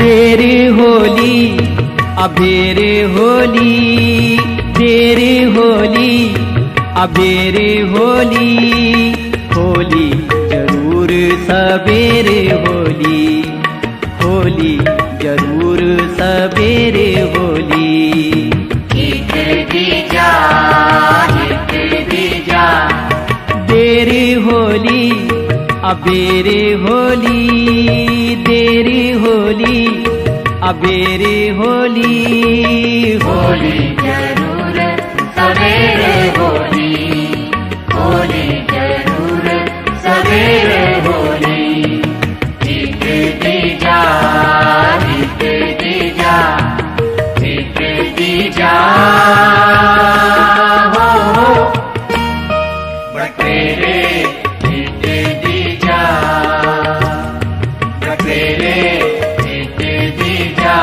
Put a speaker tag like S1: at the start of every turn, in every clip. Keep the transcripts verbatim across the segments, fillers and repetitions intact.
S1: देर होली अबेर होली, देर होली अबेर होली, होली जरूर सवेरे होली, होली जरूर सवेरे होली।
S2: हित दीजा हित दीजा,
S1: देर होली अबेर होली, देर होली अबेर होली,
S2: होली जरूर सवेरे होली, होली जरूर सवेरे होली। हित दीजा हित दीजा, हित दीजा हो हो बटेरे हित दीजा, बटेरे हित दीजा।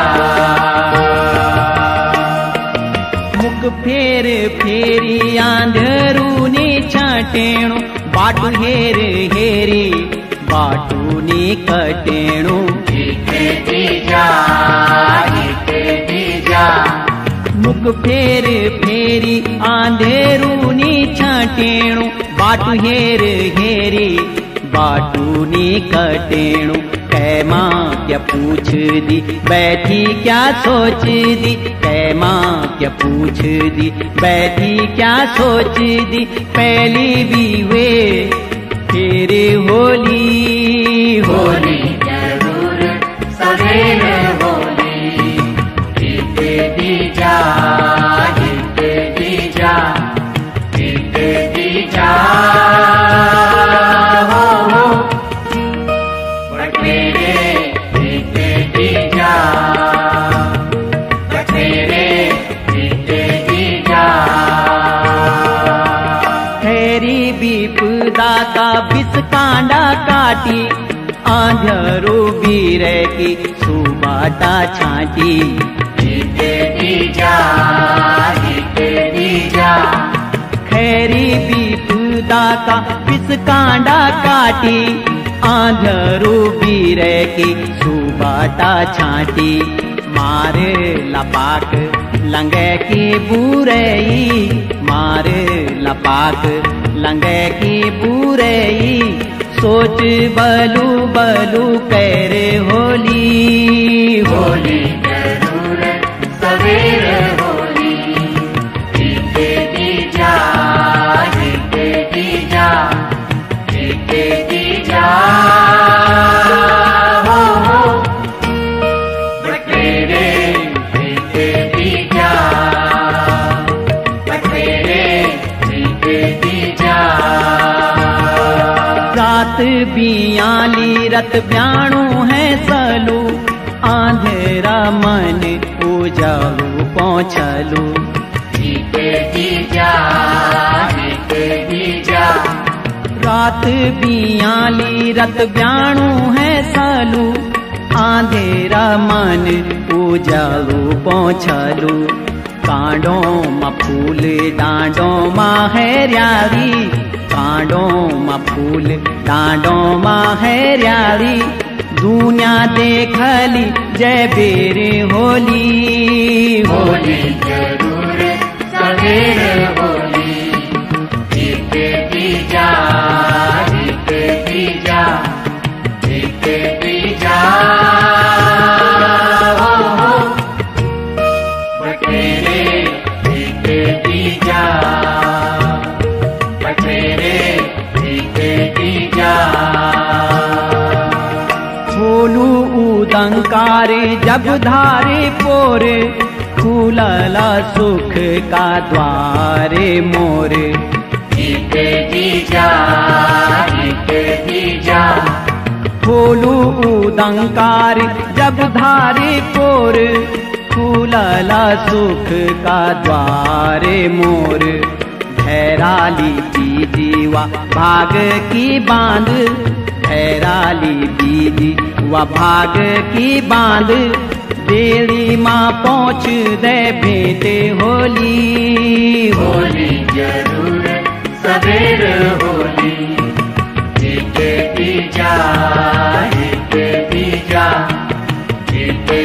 S1: मुख फेर फेरी आंधरू ने छाटेणु, बाटू हेर हेरी बाटू ने कटेणु।
S2: हित दीजा हित दीजा,
S1: मुख फेर फेरी आंधेरू ने छाटेणु, बाटू हेर हेरी बाटू ने कटेणु। कै माँ क्या पूछ दी बैठी क्या सोच दी, कै माँ क्या पूछ दी बैठी क्या सोच दी। पहली भी वे फिर होली,
S2: होली जरूर सवेरे होली। हित दीजा हित दीजा, हित दीजा हो हो बटेरे हित दीजा, बटेरे हित दीजा।
S1: हैरी विपदा का विष कांडा काटी, आंधरू बीर की सुबाटा छाटी।
S2: हित दीजा हित दीजा,
S1: खैरी विपदा का विष कांडा काटी, आंधरू बीर की सुबाटा छाटी। मार लपाक लंगे की बुरई, मार लपाक लंगे की बुरई। सोच बलू बलू कैर होली,
S2: होली जरूर सवेरे होली। हित दीजा हित दीजा, हित दीजा हो हो बटेरे हित दीजा, बटेरे हित दीजा।
S1: रात बियाली रत ब्याणु है सलू, आंधेरा मन उजालू पहुँचलू।
S2: हित दीजा हित दीजा,
S1: रात बियाली रत ब्याणु है सालू, आंधेरा मन उजालू पहुँचलू। कांडों मा फूल डांडों मा हैरियाली, कांडों मा फूल डांडों मा हैरियाली। दुनिया देखली जय बेर होली,
S2: होली जरूर सवेरे होली। हित दीजा हित दीजा, हित दीजा हो हो बटेरे हित दीजा, बटेरे हित दीजा।
S1: छोलू उदंकार जब धारे पोर, खुलला सुख का द्वारे मोर।
S2: हित दीजा हित दीजा,
S1: खोलू उदंकार जब धारे पोर, खुलला सुख का द्वारे मोर। धैराली दीदी वा भाग की बांध, धैराली दीदी वा भाग की बांध। देली माँ पहुँच दे भेंट होली,
S2: होली जरूर सवेरे होली। हित दीजा हित दीजा, हित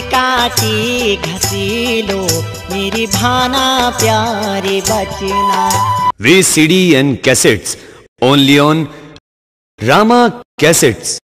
S3: काटी घसीलो मेरी भाना प्यारे बचना।
S4: V C D and cassettes only on Rama Cassettes.